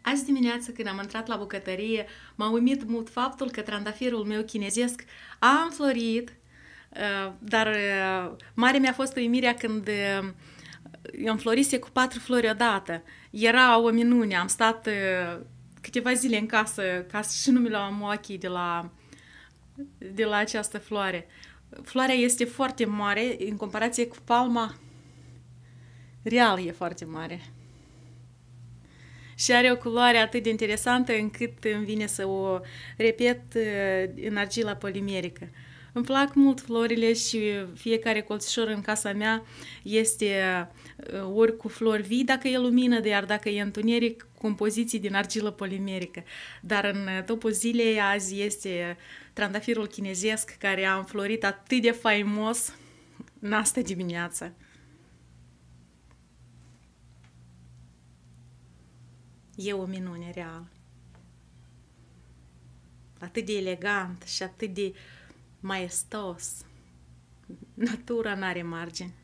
Azi dimineață, când am intrat la bucătărie, m-a uimit mult faptul că trandafirul meu chinezesc a înflorit, dar mare mi-a fost uimirea când înflorise cu 4 flori odată. Era o minune, am stat câteva zile în casă ca și nu mi luam ochii de la această floare. Floarea este foarte mare, în comparație cu palma, real e foarte mare. Și are o culoare atât de interesantă încât îmi vine să o repet în argila polimerică. Îmi plac mult florile și fiecare colțișor în casa mea este ori cu flori vii dacă e lumină, iar dacă e întuneric, compoziții din argilă polimerică. Dar în topul zilei azi este trandafirul chinezesc care a înflorit atât de faimos în asta dimineață. E o minune reală. Atât de elegant și atât de maestos. Natura n-are margini.